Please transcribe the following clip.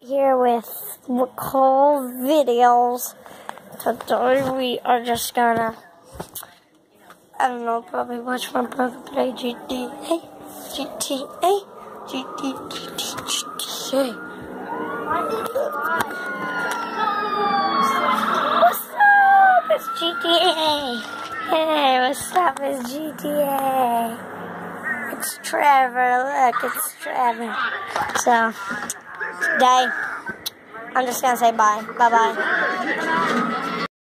Here with Nicole Videos. Today we are just gonna, I don't know, probably watch my brother play GTA. What's up? It's GTA. Hey, what's up? It's GTA. It's Trevor. Look, it's Trevor. So, today, I'm just gonna say bye. Bye-bye.